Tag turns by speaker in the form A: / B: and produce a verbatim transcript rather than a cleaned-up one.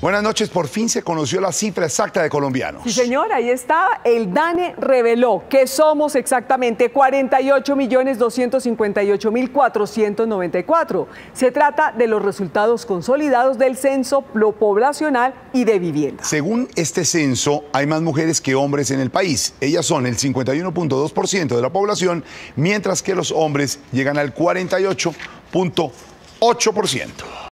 A: Buenas noches, por fin se conoció la cifra exacta de colombianos.
B: Sí, señor, ahí está. El DANE reveló que somos exactamente cuarenta y ocho millones doscientos cincuenta y ocho mil cuatrocientos noventa y cuatro. Se trata de los resultados consolidados del censo poblacional y de vivienda.
A: Según este censo, hay más mujeres que hombres en el país. Ellas son el cincuenta y uno punto dos por ciento de la población, mientras que los hombres llegan al cuarenta y ocho punto ocho por ciento.